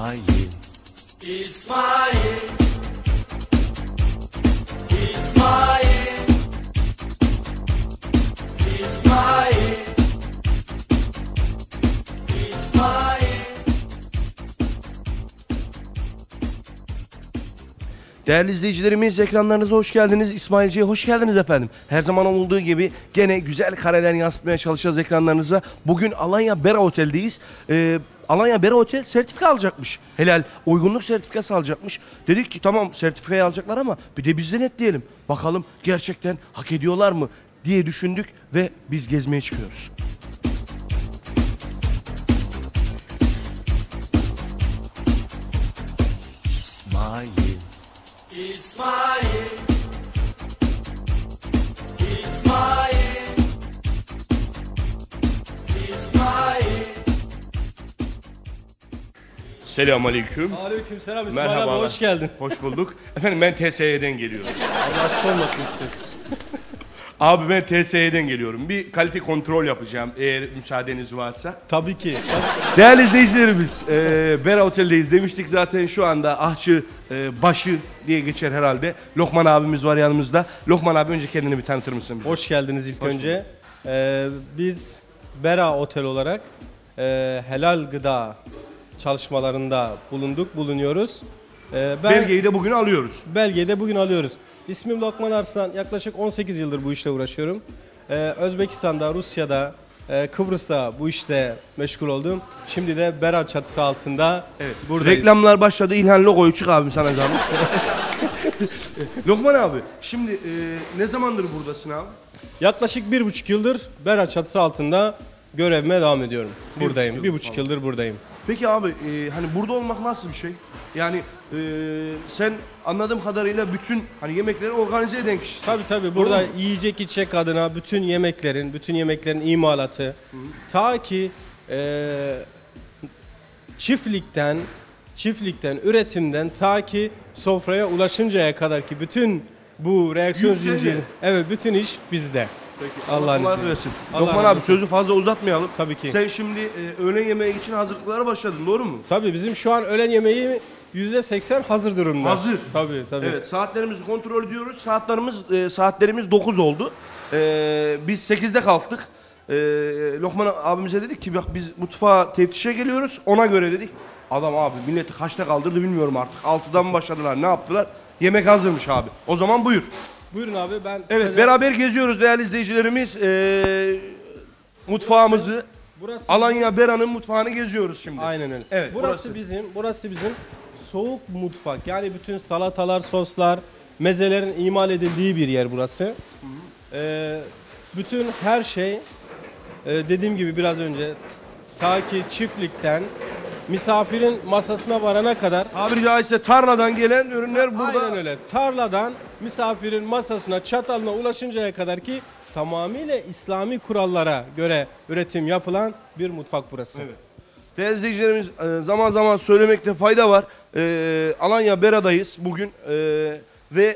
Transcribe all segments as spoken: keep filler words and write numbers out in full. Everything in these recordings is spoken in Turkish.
İsmail. İsmail. İsmail. İsmail. İsmail. Değerli izleyicilerimiz, ekranlarınıza hoş geldiniz. İsmailci'ye hoş geldiniz efendim. Her zaman olduğu gibi gene güzel kareler yansıtmaya çalışacağız ekranlarınıza. Bugün Alanya Bera Otel'deyiz. Ee, Alanya Bera Otel sertifika alacakmış. Helal uygunluk sertifikası alacakmış. Dedik ki tamam, sertifikayı alacaklar ama bir de biz denetleyelim. Bakalım gerçekten hak ediyorlar mı diye düşündük ve biz gezmeye çıkıyoruz. İsmail. İsmail. İsmail. İsmail. Selamünaleyküm. Aleykümselam İsmail abi, Merhabalar. hoş geldin. Hoş bulduk. Efendim ben T S E'den geliyorum. Allah sormak istiyorsun. Abi ben T S E'den geliyorum. Bir kalite kontrol yapacağım eğer müsaadeniz varsa. Tabii ki. Değerli izleyicilerimiz, e, Bera Otel'deyiz demiştik zaten. Şu anda Ahçı e, Başı diye geçer herhalde. Lokman abimiz var yanımızda. Lokman abi, önce kendini bir tanıtır mısın bize? Hoş geldiniz ilk Hoş önce. Ee, biz Bera Otel olarak e, helal gıda çalışmalarında bulunduk, bulunuyoruz. Ee, ben Belgeyi de bugün alıyoruz. belgeyi de bugün alıyoruz. İsmim Lokman Arslan. Yaklaşık on sekiz yıldır bu işle uğraşıyorum. Ee, Özbekistan'da, Rusya'da, e, Kıbrıs'ta bu işte meşgul oldum. Şimdi de Bera çatısı altında Evet. buradayız. Reklamlar başladı. İlhan logoyu çık abim sana zahmet. Lokman abi, şimdi e, ne zamandır buradasın abi? Yaklaşık bir buçuk yıldır Bera çatısı altında görevime devam ediyorum. Buradayım. buçuk Bir yıl, buçuk tamam. yıldır buradayım. Peki abi, e, hani burada olmak nasıl bir şey? Yani e, sen anladığım kadarıyla bütün hani yemekleri organize eden kişisin. Tabii tabii. Burada Doğru mu? yiyecek içecek adına bütün yemeklerin, bütün yemeklerin imalatı, ta ki e, çiftlikten, çiftlikten, üretimden ta ki sofraya ulaşıncaya kadar ki bütün bu reaksiyon Yükseliyor. zinciri, evet, bütün iş bizde. Allah'ın Allah izniyle. versin. Allah Lokman razı abi, olsun. sözü fazla uzatmayalım. Tabii ki. Sen şimdi e, öğlen yemeği için hazırlıklara başladın, doğru mu? Tabii bizim şu an öğlen yemeği yüzde seksen hazır durumda. Hazır. Tabii tabii. Evet, saatlerimizi kontrol ediyoruz. Saatlerimiz e, saatlerimiz dokuz oldu. E, biz sekizde kalktık. E, Lokman abimize dedik ki bak biz mutfağa teftişe geliyoruz. Ona göre dedik. Adam abi milleti kaçta kaldırdı bilmiyorum artık. altıdan mı başladılar, ne yaptılar? Yemek hazırmış abi. O zaman buyur. Buyurun abi, ben Evet, size- beraber geziyoruz değerli izleyicilerimiz. E, mutfağımızı, burası Alanya Bera'nın mutfağını geziyoruz şimdi. Aynen öyle. Evet, burası, burası. bizim, burası bizim soğuk mutfak. Yani bütün salatalar, soslar, mezelerin imal edildiği bir yer burası. Ee, bütün her şey, e, dediğim gibi biraz önce, ta ki çiftlikten misafirin masasına varana kadar. Tabiri caizse tarladan gelen ürünler burada. Aynen öyle. Tarladan misafirin masasına, çatalına ulaşıncaya kadar ki tamamıyla İslami kurallara göre üretim yapılan bir mutfak burası. Evet. Değerli izleyicilerimiz, e, zaman zaman söylemekte fayda var. E, Alanya Bera'dayız bugün e, ve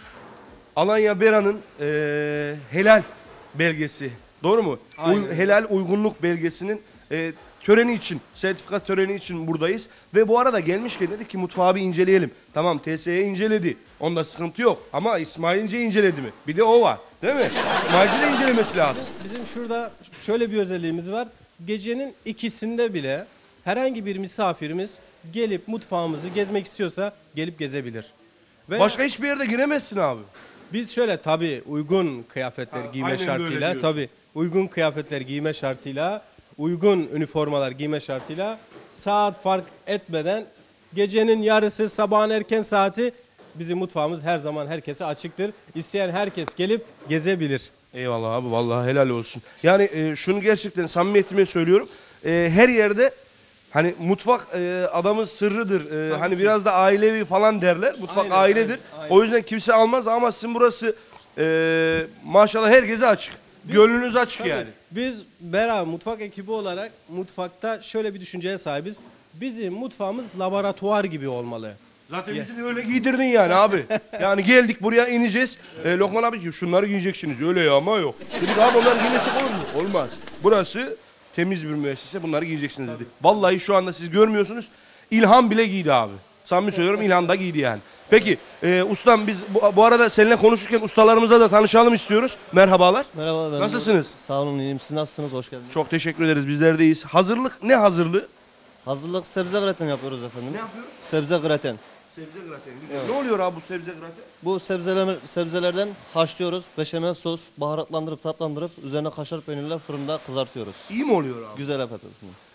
Alanya Bera'nın e, helal belgesi, doğru mu? Aynen. Uy- helal uygunluk belgesinin e, töreni için, sertifika töreni için buradayız. Ve bu arada gelmişken dedik ki mutfağı bir inceleyelim. Tamam, T S E inceledi, onda sıkıntı yok ama İsmailce inceledi mi? Bir de o var, değil mi? İsmailce de incelemesi lazım. Bizim şurada şöyle bir özelliğimiz var. Gecenin ikisinde bile herhangi bir misafirimiz gelip mutfağımızı gezmek istiyorsa gelip gezebilir. Ve Başka hiçbir yerde giremezsin abi. biz şöyle tabii uygun kıyafetler Ha, giyme aynen böyle şartıyla, diyorsun. tabii uygun kıyafetler giyme şartıyla, uygun üniformalar giyme şartıyla saat fark etmeden gecenin yarısı, sabahın erken saati bizim mutfağımız her zaman herkese açıktır. İsteyen herkes gelip gezebilir. Eyvallah abi, vallahi helal olsun. Yani e, şunu gerçekten samimiyetime söylüyorum. E, her yerde hani mutfak e, adamın sırrıdır. E, hani biraz da ailevi falan derler. Mutfak Aynen, ailedir. aynen, aynen. O yüzden kimse almaz ama sizin burası e, maşallah herkese açık. Gönlünüz açık Tabii, yani. Biz Bera mutfak ekibi olarak mutfakta şöyle bir düşünceye sahibiz. Bizim mutfağımız laboratuvar gibi olmalı. Zaten bizi de öyle giydirdin yani abi. Yani geldik buraya ineceğiz. E, Lokman abi ki şunları giyeceksiniz. Öyle ya ama yok. Dedik abi onları giymesek olur mu? Olmaz. Burası temiz bir müessese, bunları giyeceksiniz dedi. Vallahi şu anda siz görmüyorsunuz. İlhan bile giydi abi. Samimi söylüyorum, İlhan da giydi yani. Peki e, ustam biz bu, bu arada seninle konuşurken ustalarımıza da tanışalım istiyoruz. Merhabalar. Merhaba ben. Nasılsınız? Sağ olun iyiyim. Siz nasılsınız? Hoş geldiniz. Çok teşekkür ederiz, bizler deyiz. Hazırlık ne hazırlığı? Hazırlık sebze graten yapıyoruz efendim. Ne yapıyoruz? Sebze graten. Sebze graten. Güzel. Ne oluyor abi bu sebze graten? Bu sebzeler, sebzelerden haşlıyoruz. Beşamel sos, baharatlandırıp tatlandırıp üzerine kaşar peynirle fırında kızartıyoruz. İyi mi oluyor abi? Güzel efendim.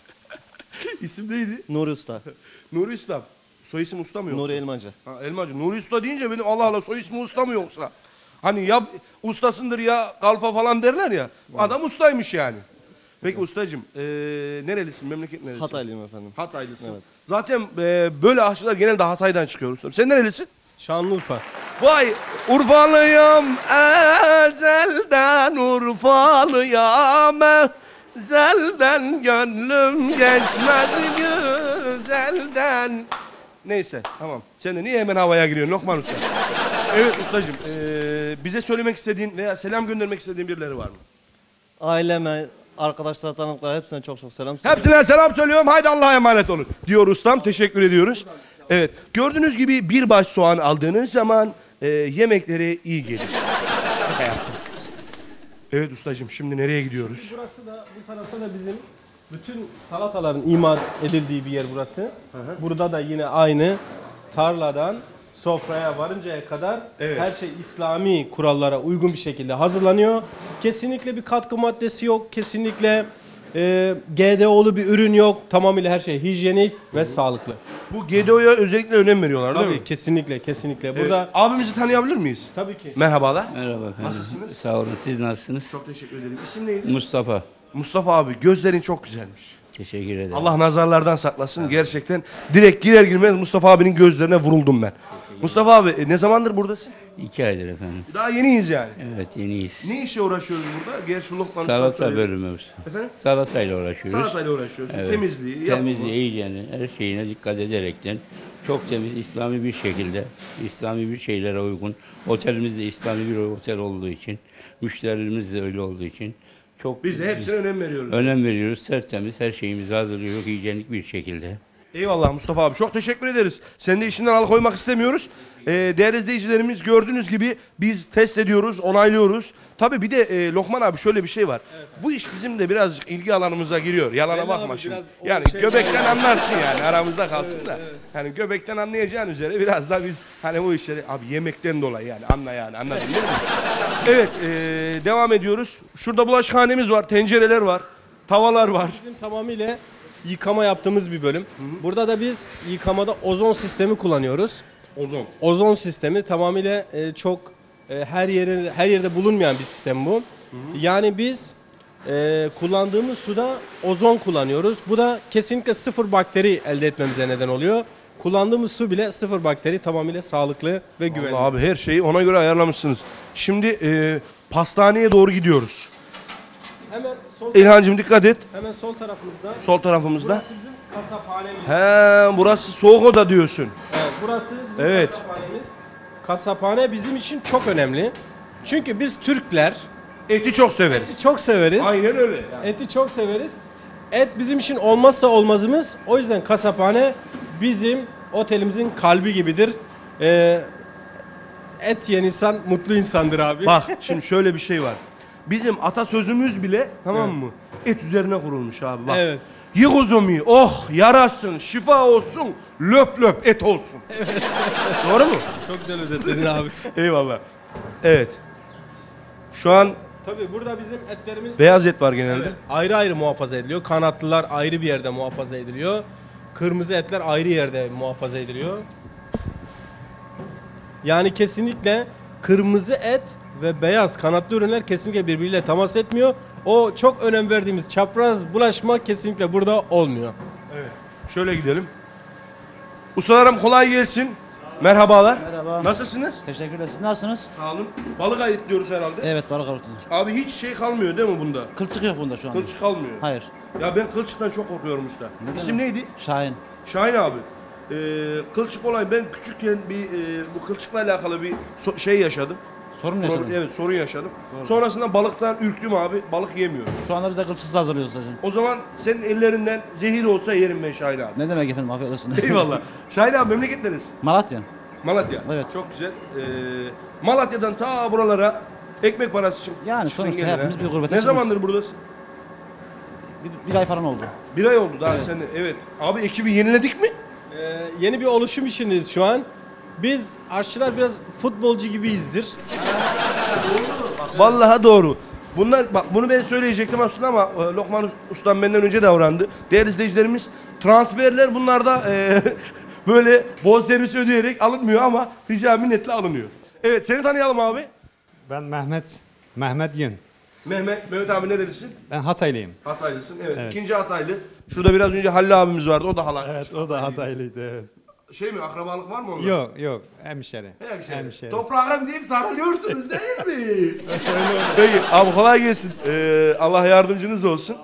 İsim neydi? Nuri Usta. Nuri Usta. Soy isim Usta mı yoksa? Nuri Elmancı. Ha, Elmacı. Nuri Usta deyince benim Allah Allah soy ismi Usta mı yoksa? Hani ya ustasındır ya kalfa falan derler ya. Adam ustaymış yani. Peki ustacığım ee, nerelisin? Memleket neresi? Hataylıyım efendim. Hataylısın. Evet. Zaten ee, böyle aşçılar genelde Hatay'dan çıkıyor ustam. Sen nerelisin? Şanlıurfa. Vay Urfalıyım ezelden Urfalıyım ezelden gönlüm geçmez güzelden. Neyse tamam. Sen de niye hemen havaya giriyorsun Lokman Usta? Evet ustacığım ee, bize söylemek istediğin veya selam göndermek istediğin birileri var mı? Aileme, arkadaşlara, tanıdıklara hepsine çok çok selam söylüyorum. Hepsine selam söylüyorum. Haydi Allah'a emanet olun. Diyor ustam. Teşekkür ediyoruz. Evet. Gördüğünüz gibi bir baş soğan aldığınız zaman e, yemeklere iyi gelir. Şaka yaptım. Evet ustacığım şimdi nereye gidiyoruz? Burası da bu tarafta da bizim bütün salataların imal edildiği bir yer burası. Burada da yine aynı tarladan sofraya varıncaya kadar Evet. her şey İslami kurallara uygun bir şekilde hazırlanıyor. Kesinlikle bir katkı maddesi yok. Kesinlikle e, G D O'lu bir ürün yok. Tamamıyla her şey hijyenik ve sağlıklı. Bu G D O'ya özellikle önem veriyorlar değil mi? Tabii kesinlikle kesinlikle. Evet. Burada Abimizi tanıyabilir miyiz? tabii ki Merhabalar. Merhaba efendim. Nasılsınız? Sağ olun. Siz nasılsınız? Çok teşekkür ederim. İsim neydi? Mustafa. Mustafa abi gözlerin çok güzelmiş. Teşekkür ederim. Allah nazarlardan saklasın. Gerçekten direkt girer girmez Mustafa abinin gözlerine vuruldum ben. Mustafa abi e, ne zamandır buradasın? İki aydır efendim. Daha yeniyiz yani. Evet yeniyiz. Ne işe uğraşıyoruz burada? Gerçi Lokman Salata Usta söyledi. bölümümüz. Efendim? Salatayla uğraşıyoruz. Salatayla uğraşıyoruz. Evet. Temizliği, yapımı. Temizliği, hijyeni, her şeyine dikkat ederekten çok temiz, İslami bir şekilde, İslami bir şeylere uygun. Otelimiz de İslami bir otel olduğu için, müşterilerimiz de öyle olduğu için çok Biz de hepsine önem veriyoruz. önem veriyoruz. Tertemiz her şeyimizi hazırlıyoruz hijyenik bir şekilde. Eyvallah Mustafa abi. Çok teşekkür ederiz. Seni de işinden alıkoymak istemiyoruz. Ee, değerli izleyicilerimiz gördüğünüz gibi biz test ediyoruz, onaylıyoruz. Tabii bir de e, Lokman abi şöyle bir şey var. Bu iş bizim de birazcık ilgi alanımıza giriyor. Yalana Belli bakma abi, şimdi. biraz o Yani şey göbekten yani. anlarsın yani aramızda kalsın da. Hani göbekten anlayacağın üzere biraz da biz hani bu işleri abi yemekten dolayı yani anla yani anladın değil mi? Evet e, devam ediyoruz. Şurada bulaşıkhanemiz var, tencereler var, tavalar var. bizim tamamıyla yıkama yaptığımız bir bölüm. Burada da biz yıkamada ozon sistemi kullanıyoruz. Ozon. Ozon sistemi tamamıyla e, çok e, her yere her yerde bulunmayan bir sistem bu. Yani biz e, kullandığımız suda ozon kullanıyoruz. Bu da kesinlikle sıfır bakteri elde etmemize neden oluyor. Kullandığımız su bile sıfır bakteri, tamamıyla sağlıklı ve güvenli. Vallahi abi her şeyi ona göre ayarlamışsınız. Şimdi e, pastaneye doğru gidiyoruz. Hemen sol, İlhancığım dikkat et. hemen sol tarafımızda. Sol tarafımızda. Burası bizim kasaphanemiz. He, burası soğuk oda diyorsun. Evet, burası bizim Evet. kasaphanemiz. Kasaphane bizim için çok önemli. Çünkü biz Türkler Eti çok severiz. eti çok severiz. Aynen öyle. Eti çok severiz. Et bizim için olmazsa olmazımız. O yüzden kasaphane bizim otelimizin kalbi gibidir. Ee, et yiyen insan mutlu insandır abi. Bak şimdi şöyle bir şey var. Bizim atasözümüz bile tamam mı? Et üzerine kurulmuş abi bak. Evet. Yık uzumu, oh yarasın, şifa olsun, löp löp et olsun. Evet. Doğru mu? Çok güzel özetledin abi. Eyvallah. Evet. Şu an Tabii burada bizim etlerimiz beyaz et var genelde. evet, ayrı ayrı muhafaza ediliyor. Kanatlılar ayrı bir yerde muhafaza ediliyor. Kırmızı etler ayrı yerde muhafaza ediliyor. Yani kesinlikle kırmızı et ve beyaz kanatlı ürünler kesinlikle birbiriyle temas etmiyor. O çok önem verdiğimiz çapraz bulaşma kesinlikle burada olmuyor. Evet. Şöyle gidelim. Ustalarım kolay gelsin. Merhabalar. Merhaba. Nasılsınız? Teşekkür ederiz. Siz nasılsınız? Sağ olun. Balık ayıtlıyoruz herhalde. Evet, balık avutulur. Abi hiç şey kalmıyor değil mi bunda? Kılçık yok bunda şu an. Kılçık kalmıyor. Hayır. Ya ben kılçıktan çok korkuyorum usta. İsim neydi? Şahin. Şahin abi. Ee, kılçık olay ben küçükken bir e, bu kılçıkla alakalı bir so- şey yaşadım. Sorun mu yaşadın? Evet, sorun yaşadım. Sonrasında balıktan ürktüm abi. Balık yemiyorum. Şu anda biz de kılçıksız hazırlıyoruz zaten. O zaman senin ellerinden zehir olsa yerim ben Şahin abi. Ne demek efendim, afiyet olsun. Eyvallah. Şahin abi memleket neresi? Malatya. Malatya. Evet. Çok güzel. Ee, Malatya'dan ta buralara ekmek parası için Yani çıktın sonuçta geldin hepimiz ha. bir gurbete Ne çıkıyoruz. zamandır buradasın? Bir, bir ay falan oldu. Bir ay oldu daha sen de. Evet. Abi ekibi yeniledik mi? Ee, yeni bir oluşum içindeyiz şu an. Biz aşçılar biraz futbolcu gibiyizdir. Vallahi doğru. Bunlar bak bunu ben söyleyecektim aslında ama e, Lokman Ustam benden önce davrandı. Değerli izleyicilerimiz transferler bunlarda e, böyle bonservis ödeyerek alınmıyor ama rica minnetle alınıyor. Evet seni tanıyalım abi. Ben Mehmet, Mehmet Yün. Mehmet, Mehmet abi nerelisin? Ben Hataylıyım. Hataylısın. Evet. Evet. İkinci Hataylı. Şurada biraz önce Halil abimiz vardı. O da hala. Evet, o da Hataylıydı. Evet. Şey mi akrabalık var mı onunla? Yok, yok. Hemşeri. Hemşeri. Hemşeri. Toprağım deyip sarılıyorsunuz değil mi? Peki abi kolay gelsin. Ee, Allah yardımcınız olsun.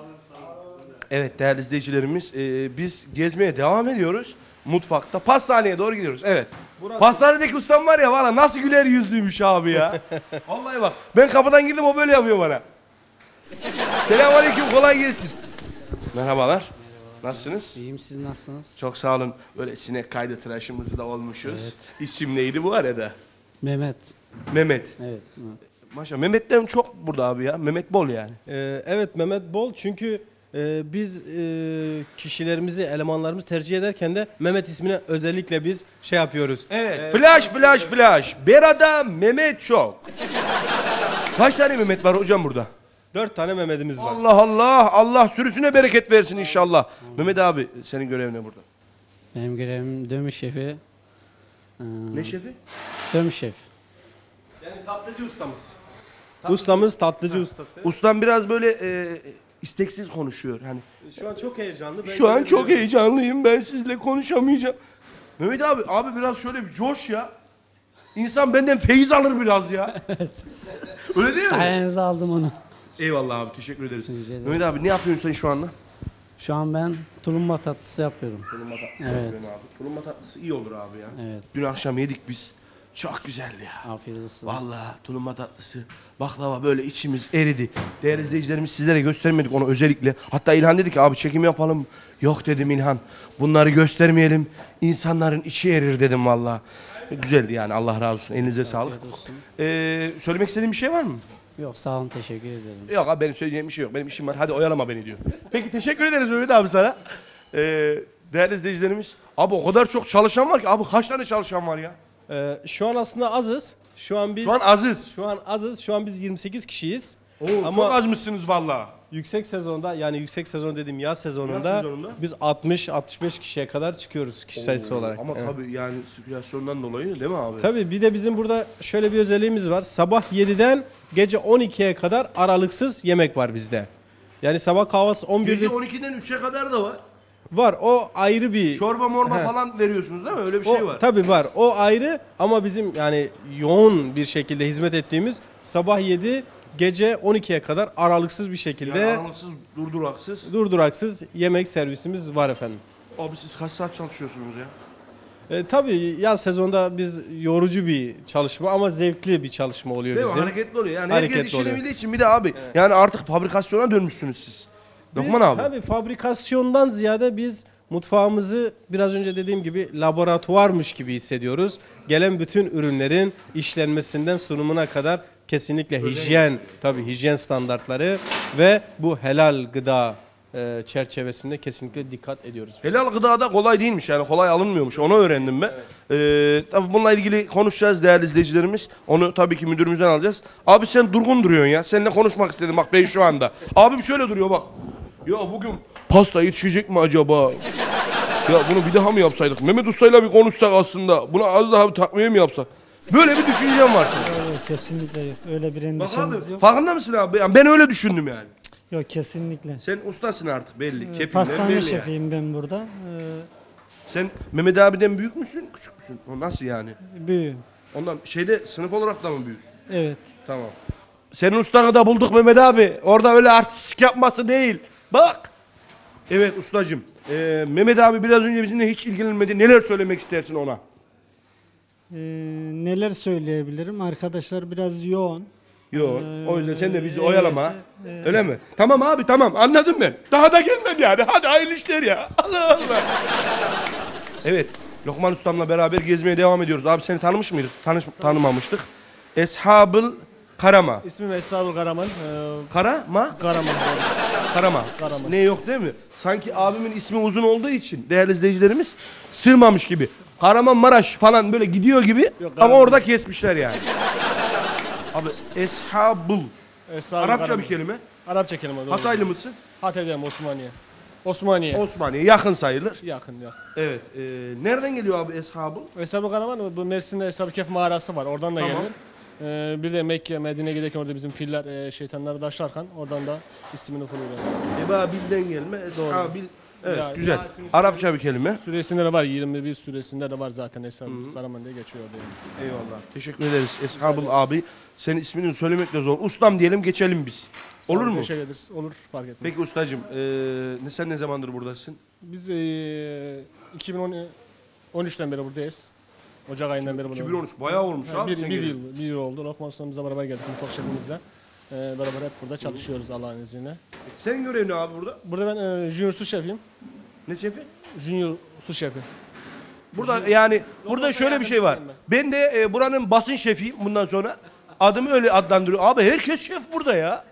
Evet değerli izleyicilerimiz e, biz gezmeye devam ediyoruz. Mutfakta pastaneye doğru gidiyoruz. Evet. Pastanedeki ustam var ya valla nasıl güler yüzlüymüş abi ya. Vallahi bak ben kapıdan girdim o böyle yapıyor bana. Selamünaleyküm kolay gelsin. Merhabalar. Nasılsınız? İyiyim, siz nasılsınız? Çok sağ olun. Böyle sinek kaydı tıraşımızı da olmuşuz. İsim neydi bu arada? Mehmet. Mehmet. Evet. Maşallah Mehmet'ten çok burada abi ya. Mehmet bol yani. Ee, evet Mehmet Bol çünkü e, biz e, kişilerimizi, elemanlarımızı tercih ederken de Mehmet ismine özellikle biz şey yapıyoruz. Evet. Flash flash flash. Berada Mehmet çok. Kaç tane Mehmet var hocam burada? Dört tane Mehmet'imiz var. Allah Allah. Allah sürüsüne bereket versin inşallah. Mehmet abi senin görevin ne burada? Benim görevim dömüş şefi. Ee, Ne şefi? Dömüş şef. Yani tatlıcı ustamız. Ustamız tatlıcı ustası. Ustam biraz böyle e, isteksiz konuşuyor. Hani Şu an çok heyecanlı. Ben şu an çok görebiliyorum. heyecanlıyım. Ben sizle konuşamayacağım. Mehmet abi abi biraz şöyle bir coş ya. İnsan benden feyiz alır biraz ya. Öyle değil mi? Sayenizde aldım onu. Eyvallah abi teşekkür ederiz. Rica ederim. Mehmet abi ne yapıyorsun sen şu anda? Şu an ben tulumba tatlısı yapıyorum. Tulumba tatlısı Evet. yapıyorsun abi. Tulumba tatlısı iyi olur abi ya. Evet. Dün akşam yedik biz. Çok güzeldi ya. Afiyet olsun. Vallahi tulumba tatlısı, baklava böyle içimiz eridi. Değerli izleyicilerimiz sizlere göstermedik onu özellikle. Hatta İlhan dedi ki abi çekim yapalım. Yok dedim İlhan. Bunları göstermeyelim. İnsanların içi erir dedim vallahi. Güzeldi yani Allah razı olsun. Elinize sağlık. olsun. Ee, söylemek istediğin bir şey var mı? Yok sağ olun, teşekkür ederim. Yok abi benim söyleyeceğim bir şey yok. Benim işim var. Hadi oyalama beni diyor. Peki teşekkür ederiz Mehmet abi sana. Ee, değerli izleyicilerimiz. Abi o kadar çok çalışan var ki. Abi kaç tane çalışan var ya? Ee, şu an aslında azız. Şu an biz Şu an aziz. şu an azız. Şu an biz yirmi sekiz kişiyiz. Oo, Ama çok azmışsınız vallahi. yüksek sezonda yani yüksek sezon dediğim yaz sezonunda, Yaz sezonunda? biz altmış altmış beş kişiye kadar çıkıyoruz kişi sayısı olarak. Ama Evet. tabii yani sirkülasyondan dolayı değil mi abi? Tabii bir de bizim burada şöyle bir özelliğimiz var. Sabah yediden gece on ikiye kadar aralıksız yemek var bizde. Yani sabah kahvaltısı on birde Gece on ikiden üçe kadar da var. var. O ayrı bir Çorba morba He. falan veriyorsunuz değil mi? Öyle bir o, şey var. Tabii var. O ayrı ama bizim yani yoğun bir şekilde hizmet ettiğimiz sabah yedi gece on ikiye kadar aralıksız bir şekilde Yani aralıksız, durduraksız. durduraksız yemek servisimiz var efendim. Abi siz kaç saat çalışıyorsunuz ya? E, tabii yaz sezonda biz yorucu bir çalışma ama zevkli bir çalışma oluyor Değil mi? bizim. Hareketli oluyor. Yani Hareketli herkes işini oluyor. bildiği için bir de abi. Yani artık fabrikasyona dönmüşsünüz siz. Biz Lokman abi. tabii fabrikasyondan ziyade biz mutfağımızı biraz önce dediğim gibi laboratuvarmış gibi hissediyoruz. Gelen bütün ürünlerin işlenmesinden sunumuna kadar kesinlikle hijyen, tabii hijyen standartları ve bu helal gıda e, çerçevesinde kesinlikle dikkat ediyoruz. biz. Helal gıda da kolay değilmiş yani kolay alınmıyormuş onu öğrendim ben. Ee, tabii bununla ilgili konuşacağız değerli izleyicilerimiz. Onu tabii ki müdürümüzden alacağız. Abi sen durgun duruyorsun ya. Seninle konuşmak istedim bak ben şu anda. Abim şöyle duruyor bak. Ya bugün pasta yetişecek mi acaba? Ya bunu bir daha mı yapsaydık? Mehmet Usta'yla bir konuşsak aslında. Buna az daha bir takviye mi yapsak? Böyle bir düşüncem var senin. Yok, kesinlikle yok. Öyle bir Bak endişemiz abi yok. farkında mısın abi? Yani ben öyle düşündüm yani. Yok, kesinlikle. Sen ustasın artık belli. Kepinden Pastane belli yani. şefiyim ben burada. Ee, Sen Mehmet abiden büyük müsün, küçük müsün? O nasıl yani? büyüğüm. Ondan şeyde sınıf olarak da mı büyüksün? Evet. Tamam. Senin ustanı da bulduk Mehmet abi. Orada öyle artistik yapması değil. Bak. Evet ustacığım. Ee, Mehmet abi biraz önce bizimle hiç ilgilenmedi. Neler söylemek istersin ona? Ee, neler söyleyebilirim? Arkadaşlar biraz yoğun. Yok. Ee, O yüzden sen de bizi evet, oyalama. evet. Öyle mi? Tamam abi tamam anladım ben. Daha da gelmem yani. Hadi hayırlı işler ya. Allah Allah. Evet. Lokman Ustam'la beraber gezmeye devam ediyoruz. Abi seni tanımış mıydık? Tanış, tanımamıştık. Eshabıl Karama. İsmim Esrarul Karaman. Ee, Karama? Karaman. Karama. Karaman. Ne yok değil mi? Sanki abimin ismi uzun olduğu için değerli izleyicilerimiz sığmamış gibi. Kahramanmaraş falan böyle gidiyor gibi Yok, ama Karaman. orada kesmişler yani. Abi eshabıl. Esrarul Arapça Karaman. bir kelime. Arapça kelime doğru. Hataylı mısın? Hatay'dayım, Osmaniye. Osmaniye. Osmaniye yakın sayılır. Yakın ya. Evet. E, nereden geliyor abi eshabıl? Esrarul Karaman, bu Mersin'de Eshab-ı Kehf mağarası var. Oradan da Tamam. gelir. Ee, bir de Mekke, Medine'ye giderken orada bizim filler, e, şeytanları taşlarken oradan da ismini koyuyor. Ebabil'den gelme. Eshabil. Evet Ya, güzel. Yasin Arapça bir kelime. Süresinde de var, yirmi bir süresinde de var zaten Esrarul Karaman diye geçiyor orada. Eyvallah. Teşekkür ederiz. Eshabıl abi. Senin ismini söylemek de zor. Ustam diyelim geçelim biz. Sağ Olur olun, mu? Teşekkür ederiz. Olur, fark etmez. Peki ustacığım, eee, ne sen ne zamandır buradasın? Biz e, iki bin on üçten beri buradayız. Ocak ayından beri buradayız. iki bin on üç bayağı olmuş Ha, abi. bir, sen bir geleli. yıl, bir yıl oldu. Lokman Usta'mızla beraber geldik mutfak şefimizle. Ee, beraber hep burada çalışıyoruz Allah'ın izniyle. Senin görevin ne abi burada? Burada ben e, junior su şefiyim. Ne şefi? Junior su şefi. Burada yani burada Lokman şöyle bir şey var. yardımcısıyım Ben de e, buranın basın şefiyim bundan sonra. Adımı öyle adlandırıyor. Abi herkes şef burada ya.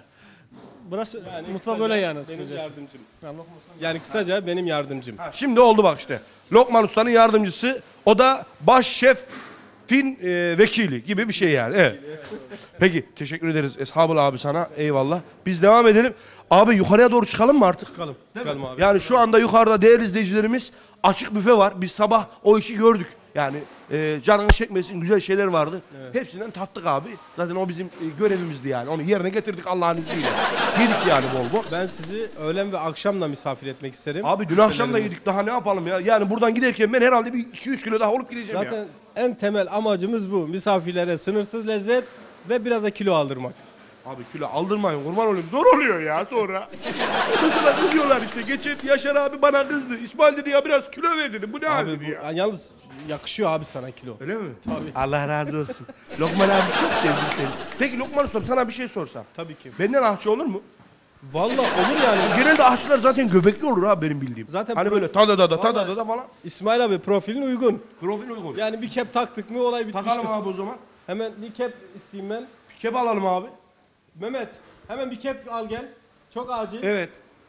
Burası Yani mutfak kısaca öyle yani. Benim kısacası. yardımcım. Yani Lokman Usta- Yani kısaca benim yardımcım. Ha, şimdi oldu bak işte. Lokman Usta'nın yardımcısı. O da baş şef fin e, vekili gibi bir şey yani. Evet. Peki teşekkür ederiz Eshabıl abi sana. Eyvallah. Biz devam edelim. Abi yukarıya doğru çıkalım mı artık? Çıkalım. Çıkalım abi. Yani şu anda yukarıda değerli izleyicilerimiz açık büfe var. Biz sabah o işi gördük. Yani e, canını çekmesin güzel şeyler vardı. Hepsinden tattık abi. Zaten o bizim e, görevimizdi yani. Onu yerine getirdik Allah'ın izniyle. Yedik yani bol bol. Ben sizi öğlen ve akşam da misafir etmek isterim. Abi dün akşam da Şöyle yedik. Daha ne yapalım ya? Yani buradan giderken ben herhalde bir iki yüz kilo daha olup gideceğim Zaten ya. en temel amacımız bu. Misafirlere sınırsız lezzet ve biraz da kilo aldırmak. Abi kilo aldırmayın kurban olayım. Zor oluyor ya sonra. Mesela kızıyorlar işte. Geçen Yaşar abi bana kızdı. İsmail dedi ya biraz kilo ver dedi. Bu ne hal Abi dedi bu, ya. yalnız yakışıyor abi sana kilo. Öyle mi? Tabii. Allah razı olsun. Lokman abi çok sevdim seni. Peki Lokman Ustam sana bir şey sorsam. Tabii ki. Benden ahçı olur mu? Vallahi olur yani. Genelde ahçılar zaten göbekli olur ha benim bildiğim. Zaten hani pro- böyle tada da da tada Vallahi- da da falan. İsmail abi profilin uygun. Profil uygun. Yani bir kep taktık mı olay bitmiştir. Takalım abi o zaman. Hemen bir kep isteyeyim ben. Kep alalım abi. Mehmet hemen bir kep al gel. Çok acil. Evet.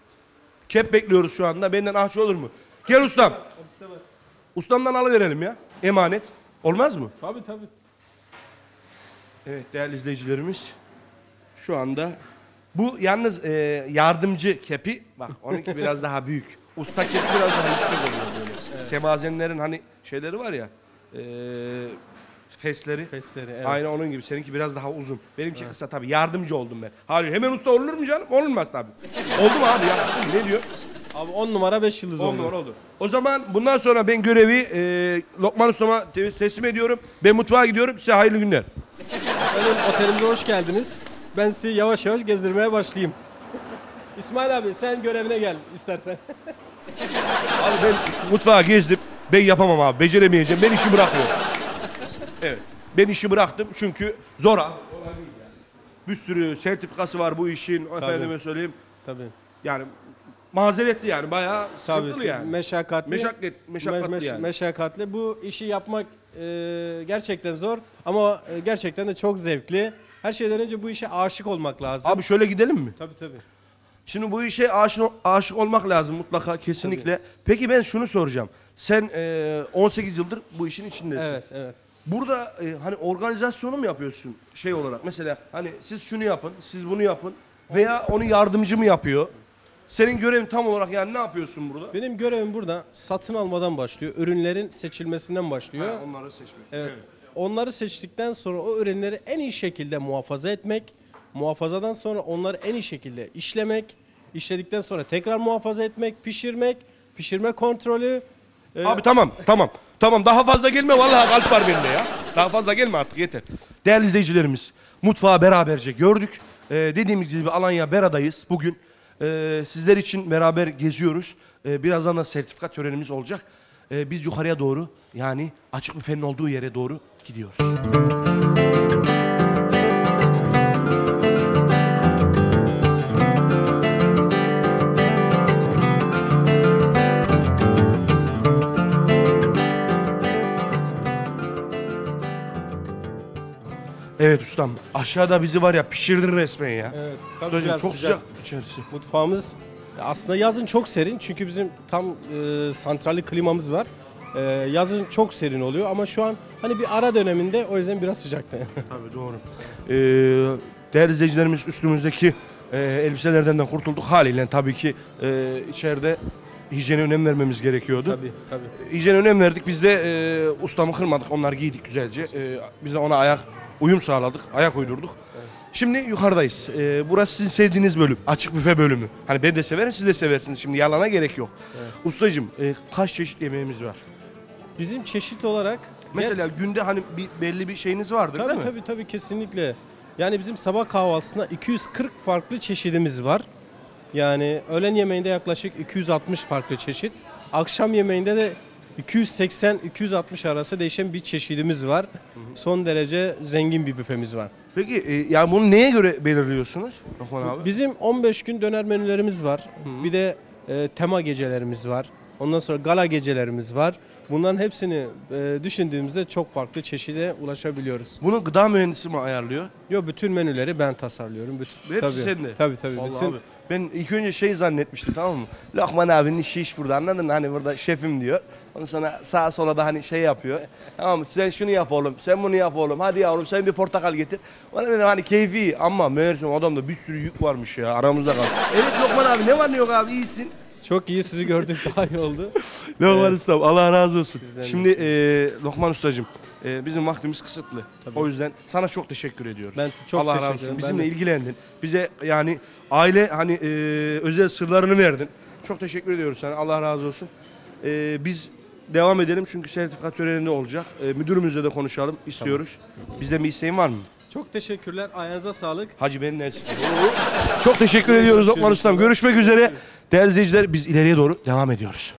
Kep bekliyoruz şu anda. Benden ahçı olur mu? Gel ustam. İstemem. Ustamdan alıverelim ya. Emanet. Olmaz mı? Tabii tabii. Evet değerli izleyicilerimiz. Şu anda bu yalnız e, yardımcı kepi. Bak onunki biraz daha büyük. Usta kepi biraz daha yüksek oluyor böyle. Semazenlerin hani şeyleri var ya. E, fesleri. Fesleri evet. Aynen onun gibi. Seninki biraz daha uzun. Benimki kısa tabii. Yardımcı oldum ben. Hayır hemen usta olur mu canım? Olunmaz tabii. Oldu mu abi? Yakıştı mı? Ne diyor? Abi on numara beş yıldız On oldu. numara oldu. O zaman bundan sonra ben görevi e, Lokman Usta'ma te- teslim ediyorum. Ben mutfağa gidiyorum. Size hayırlı günler. Efendim otelimize hoş geldiniz. Ben sizi yavaş yavaş gezdirmeye başlayayım. İsmail abi sen görevine gel istersen. Abi ben mutfağa gezdim. Ben yapamam abi. Beceremeyeceğim. Ben işi bırakıyorum. Evet. Ben işi bıraktım çünkü zor abi. Bir sürü sertifikası var bu işin. Efendime söyleyeyim. Tabii. Yani mazeretli yani. Bayağı sıkıntılı Tabii. yani. Meşakkatli. Meşakkat, meşakkatli meş- yani. Meşakkatli. Bu işi yapmak e, gerçekten zor ama e, gerçekten de çok zevkli. Her şeyden önce bu işe aşık olmak lazım. Abi şöyle gidelim mi? Tabii tabii. Şimdi bu işe aşık, aşık olmak lazım mutlaka kesinlikle. Peki ben şunu soracağım. Sen e, on sekiz yıldır bu işin içindesin. Evet evet. Burada e, hani organizasyonu mu yapıyorsun şey olarak? Mesela hani siz şunu yapın, siz bunu yapın veya onu yardımcı mı yapıyor? Senin görevin tam olarak yani ne yapıyorsun burada? Benim görevim burada satın almadan başlıyor. Ürünlerin seçilmesinden başlıyor. Ha, onları seçmek. Evet. Onları seçtikten sonra o ürünleri en iyi şekilde muhafaza etmek, muhafazadan sonra onları en iyi şekilde işlemek, işledikten sonra tekrar muhafaza etmek, pişirmek, pişirme kontrolü. e, Abi tamam, tamam. Tamam daha fazla gelme vallahi kalp var bende ya. Daha fazla gelme artık yeter. Değerli izleyicilerimiz, mutfağı beraberce gördük. Ee, dediğimiz gibi Alanya Bera'dayız bugün. Ee, sizler için beraber geziyoruz. Ee, birazdan da sertifika törenimiz olacak. Ee, biz yukarıya doğru, yani açık büfenin olduğu yere doğru gidiyoruz. Evet ustam, aşağıda bizi var ya pişirdin resmen ya. Evet. tabii Ustacığım biraz çok sıcak, sıcak. içerisi. Mutfağımız aslında yazın çok serin çünkü bizim tam e, santralli klimamız var. E, yazın çok serin oluyor ama şu an hani bir ara döneminde, o yüzden biraz sıcaktı. Tabii doğru. Ee, değerli izleyicilerimiz, üstümüzdeki e, elbiselerden de kurtulduk. Haliyle tabii ki e, içeride hijyene önem vermemiz gerekiyordu. tabii tabii. Hijyene önem verdik. Biz de e, ustamı kırmadık. Onları giydik güzelce. E, biz de ona ayak uyum sağladık. Ayak uydurduk. Şimdi yukarıdayız. E, burası sizin sevdiğiniz bölüm. Açık büfe bölümü. Hani ben de severim, siz de seversiniz. Şimdi yalana gerek yok. Ustacığım e, kaç çeşit yemeğimiz var? Bizim çeşit olarak Mesela günde hani bir belli bir şeyiniz vardır tabii değil mi? tabii tabii kesinlikle. Yani bizim sabah kahvaltısında iki yüz kırk farklı çeşidimiz var. Yani öğlen yemeğinde yaklaşık iki yüz altmış farklı çeşit. Akşam yemeğinde de iki yüz seksen iki yüz altmış arası değişen bir çeşidimiz var. Son derece zengin bir büfemiz var. Peki e, yani bunu neye göre belirliyorsunuz? Lokman abi. Bizim on beş gün döner menülerimiz var. Bir de e, tema gecelerimiz var. Ondan sonra gala gecelerimiz var. Bunların hepsini e, düşündüğümüzde çok farklı çeşide ulaşabiliyoruz. Bunu gıda mühendisi mi ayarlıyor? Yo, bütün menüleri ben tasarlıyorum. Bütün, Hepsi sende. Tabii tabii. Vallahi Bütün, abi. Ben ilk önce şey zannetmiştim, tamam mı? Lokman abinin işi iş burada, anladın mı? Hani burada şefim diyor. Ondan sonra sağa sola da hani şey yapıyor. Tamam mı? Sen şunu yap oğlum, sen bunu yap oğlum. Hadi yavrum sen bir portakal getir. Bana dedim hani keyfi, ama meğersem adamda bir sürü yük varmış ya, aramızda kaldı. Evet Lokman abi, ne var ne yok abi, iyisin. Çok iyi, sizi gördük, daha iyi oldu. Lokman ustam, Allah razı olsun. Sizden de. Şimdi e, Lokman ustacığım, e, bizim vaktimiz kısıtlı. O yüzden sana çok teşekkür ediyoruz. Ben çok Allah teşekkür razı olsun. ederim. Bizimle Ben de- ilgilendin. Bize yani aile hani e, özel sırlarını verdin. Çok teşekkür ediyoruz sana. Allah razı olsun. E, biz devam edelim çünkü sertifika töreninde olacak. E, müdürümüzle de konuşalım istiyoruz. Bizden bir isteğin var mı? Çok teşekkürler. Ayağınıza sağlık. Hacı ben ne? Çok teşekkür ediyoruz Lokman ustam. Görüşmek üzere. Değerli izleyiciler, biz ileriye doğru devam ediyoruz.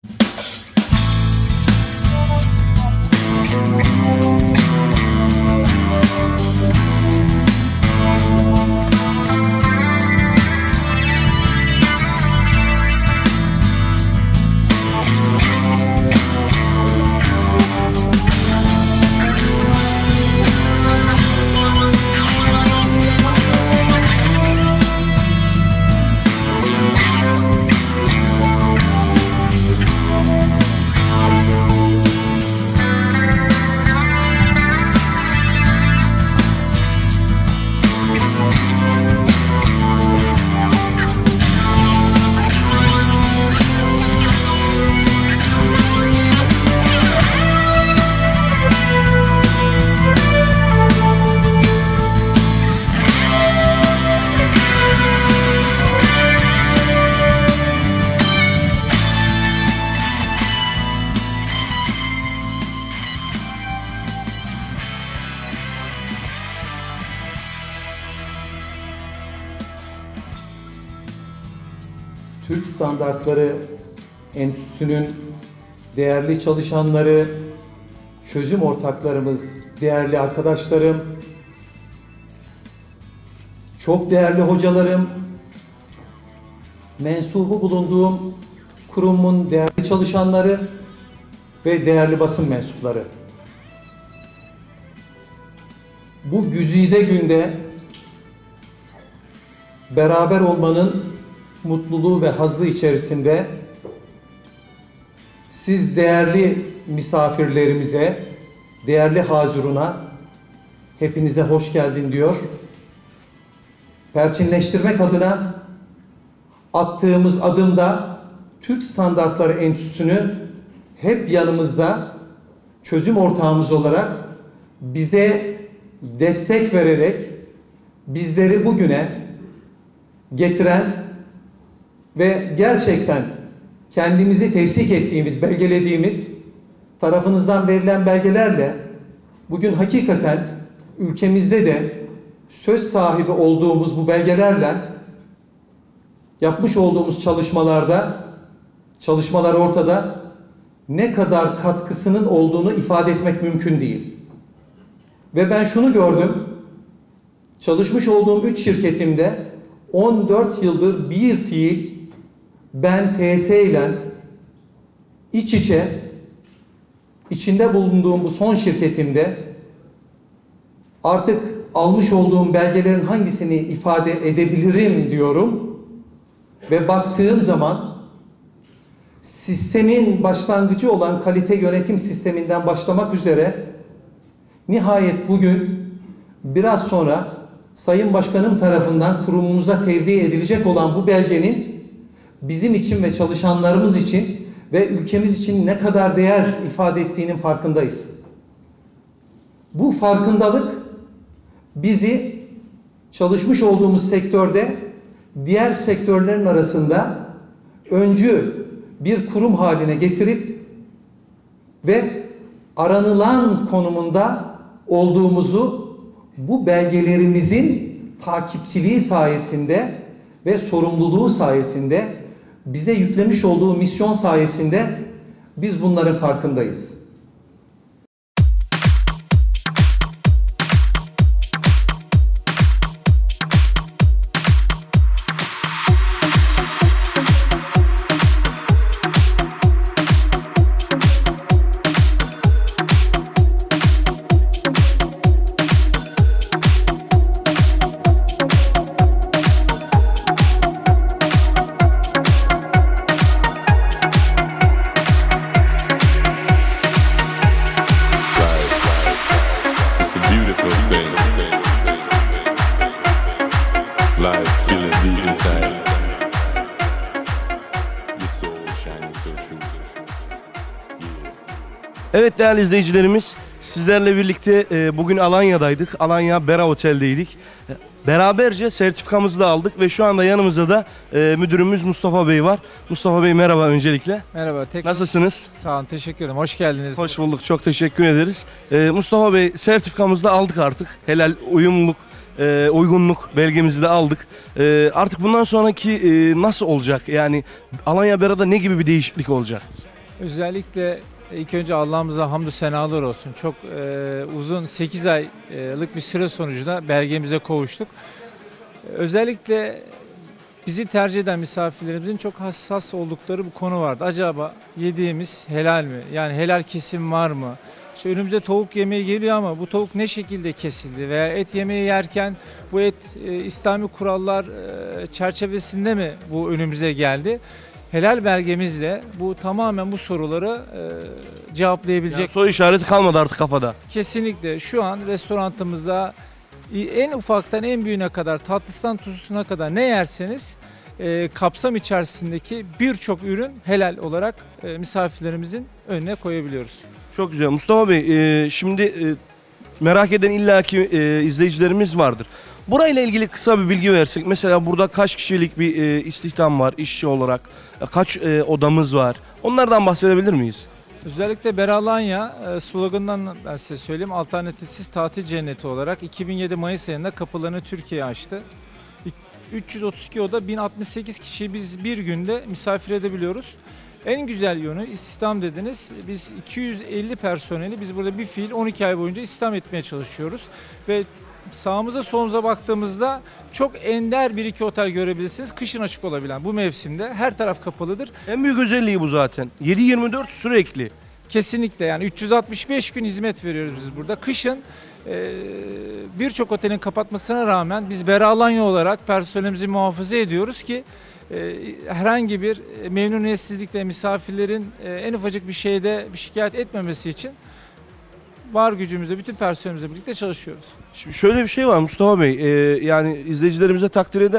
Türk Standartları Enstitüsü'nün değerli çalışanları, çözüm ortaklarımız, değerli arkadaşlarım, çok değerli hocalarım, mensubu bulunduğum kurumun değerli çalışanları ve değerli basın mensupları. Bu güzide günde beraber olmanın mutluluğu ve hazzı içerisinde siz değerli misafirlerimize, değerli hazıruna hepinize hoş geldin diyor. Perçinleştirmek adına attığımız adımda Türk Standartları Enstitüsü'nü hep yanımızda çözüm ortağımız olarak bize destek vererek bizleri bugüne getiren ve gerçekten kendimizi tevsik ettiğimiz, belgelediğimiz tarafınızdan verilen belgelerle bugün hakikaten ülkemizde de söz sahibi olduğumuz bu belgelerle yapmış olduğumuz çalışmalarda, çalışmalar ortada, ne kadar katkısının olduğunu ifade etmek mümkün değil. Ve ben şunu gördüm, çalışmış olduğum üç şirketimde on dört yıldır bir fiil ben T S ile iç içe, içinde bulunduğum bu son şirketimde artık almış olduğum belgelerin hangisini ifade edebilirim diyorum ve baktığım zaman sistemin başlangıcı olan kalite yönetim sisteminden başlamak üzere nihayet bugün biraz sonra Sayın Başkanım tarafından kurumumuza tevdi edilecek olan bu belgenin bizim için ve çalışanlarımız için ve ülkemiz için ne kadar değer ifade ettiğinin farkındayız. Bu farkındalık bizi çalışmış olduğumuz sektörde diğer sektörlerin arasında öncü bir kurum haline getirip ve aranılan konumunda olduğumuzu bu belgelerimizin takipçiliği sayesinde ve sorumluluğu sayesinde bize yüklemiş olduğu misyon sayesinde biz bunların farkındayız. Evet değerli izleyicilerimiz, sizlerle birlikte e, bugün Alanya'daydık. Alanya Bera Otel'deydik. E, beraberce sertifikamızı da aldık ve şu anda yanımızda da e, müdürümüz Mustafa Bey var. Mustafa Bey merhaba öncelikle. Merhaba. Tekrar Nasılsınız? Sağ olun, teşekkür ederim. Hoş geldiniz. Hoş bulduk, çok teşekkür ederiz. E, Mustafa Bey sertifikamızı da aldık artık. Helal uyumluluk, e, uygunluk belgemizi de aldık. E, artık bundan sonraki e, nasıl olacak? Yani Alanya Bera'da ne gibi bir değişiklik olacak? Özellikle İlk önce Allah'ımıza hamdü senalar olsun. Çok e, uzun sekiz aylık bir süre sonucunda belgemize kavuştuk. Özellikle bizi tercih eden misafirlerimizin çok hassas oldukları bir konu vardı. Acaba yediğimiz helal mi? Yani helal kesim var mı? İşte önümüze tavuk yemeği geliyor ama bu tavuk ne şekilde kesildi? Veya et yemeği yerken bu et e, İslami kurallar e, çerçevesinde mi bu önümüze geldi? Helal belgemizle bu tamamen bu soruları e, cevaplayabilecek. Yani soru işareti kalmadı artık kafada. Kesinlikle. Şu an restoranımızda en ufaktan en büyüğüne kadar, tatlısından tuzlusuna kadar ne yerseniz e, kapsam içerisindeki birçok ürün helal olarak e, misafirlerimizin önüne koyabiliyoruz. Çok güzel. Mustafa Bey, e, şimdi e, merak eden illaki e, izleyicilerimiz vardır. Burayla ilgili kısa bir bilgi versek. Mesela burada kaç kişilik bir e, istihdam var işçi olarak? E, kaç e, odamız var? Onlardan bahsedebilir miyiz? Özellikle Beralanya e, sloganından ben size söyleyeyim. Alternatifsiz tatil cenneti olarak iki bin yedi Mayıs ayında kapılarını Türkiye'ye açtı. üç yüz otuz iki oda bin altmış sekiz kişiyi biz bir günde misafir edebiliyoruz. En güzel yönü istihdam dediniz. Biz iki yüz elli personeli biz burada bir fiil on iki ay boyunca istihdam etmeye çalışıyoruz. Ve sağımıza solumuza baktığımızda çok ender bir iki otel görebilirsiniz. Kışın açık olabilen bu mevsimde her taraf kapalıdır. En büyük özelliği bu zaten. yedi yirmi dört sürekli. Kesinlikle yani üç yüz altmış beş gün hizmet veriyoruz biz burada. Kışın e, birçok otelin kapatmasına rağmen biz Beralanya olarak personelimizi muhafaza ediyoruz ki e, herhangi bir memnuniyetsizlikle misafirlerin e, en ufacık bir şeyde bir şikayet etmemesi için var gücümüzle bütün personelimizle birlikte çalışıyoruz. Şimdi şöyle bir şey var Mustafa Bey, e, yani izleyicilerimize takdir eder.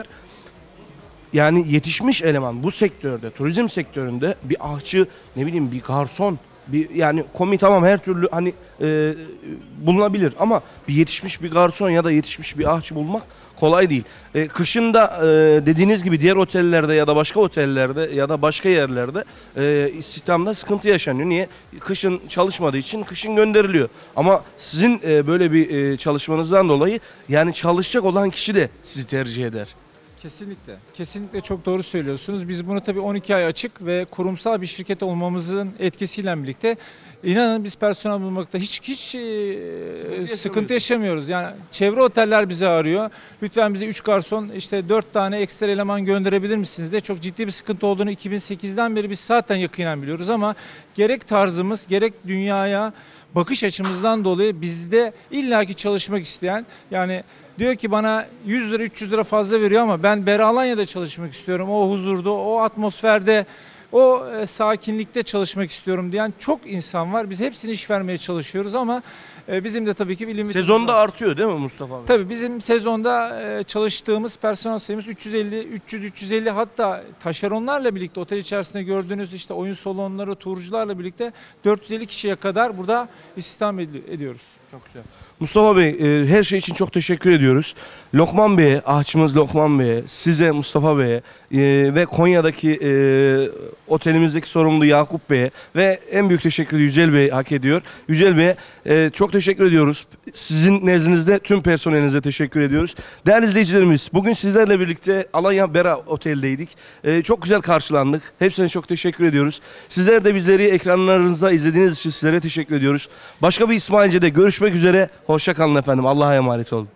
Yani yetişmiş eleman bu sektörde, turizm sektöründe bir ahçı, ne bileyim bir garson, bir yani komi tamam her türlü hani e, bulunabilir ama bir yetişmiş bir garson ya da yetişmiş bir ahçı bulmak kolay değil. E, kışın da e, dediğiniz gibi diğer otellerde ya da başka otellerde ya da başka yerlerde e, istihdamda sıkıntı yaşanıyor. Niye? Kışın çalışmadığı için kışın gönderiliyor. Ama sizin e, böyle bir e, çalışmanızdan dolayı yani çalışacak olan kişi de sizi tercih eder. Kesinlikle. Kesinlikle çok doğru söylüyorsunuz. Biz bunu tabii on iki ay açık ve kurumsal bir şirket olmamızın etkisiyle birlikte inanın biz personel bulmakta hiç hiç e, sıkıntı yaşamıyoruz. Yani çevre oteller bizi arıyor. Lütfen bize üç garson işte dört tane ekstra eleman gönderebilir misiniz de çok ciddi bir sıkıntı olduğunu iki bin sekizden beri biz zaten yakinen biliyoruz ama gerek tarzımız gerek dünyaya bakış açımızdan dolayı bizde illaki çalışmak isteyen yani diyor ki bana yüz lira üç yüz lira fazla veriyor ama ben Bera Alanya'da çalışmak istiyorum. O huzurda, o atmosferde, o e, sakinlikte çalışmak istiyorum diyen çok insan var. Biz hepsine iş vermeye çalışıyoruz ama e, bizim de tabii ki bir limitimiz Sezonda var. artıyor değil mi Mustafa abi? Tabii bizim sezonda e, çalıştığımız personel sayımız üç yüz elli, üç yüz, üç yüz elli hatta taşeronlarla birlikte otel içerisinde gördüğünüz işte oyun salonları, turcularla birlikte dört yüz elli kişiye kadar burada istihdam ed- ediyoruz. Çok güzel. Mustafa Bey e, her şey için çok teşekkür ediyoruz. Lokman Bey'e, ahçımız Lokman Bey'e, size Mustafa Bey'e e, ve Konya'daki e, otelimizdeki sorumlu Yakup Bey'e ve en büyük teşekkürü Yücel Bey hak ediyor. Yücel Bey'e e, çok teşekkür ediyoruz. Sizin nezdinizde tüm personelinize teşekkür ediyoruz. Değerli izleyicilerimiz bugün sizlerle birlikte Alanya Bera Otel'deydik. E, çok güzel karşılandık. Hepsine çok teşekkür ediyoruz. Sizler de bizleri ekranlarınızda izlediğiniz için sizlere teşekkür ediyoruz. Başka bir İsmailce'de görüşmek üzere. Hoşça kalın efendim. Allah'a emanet olun.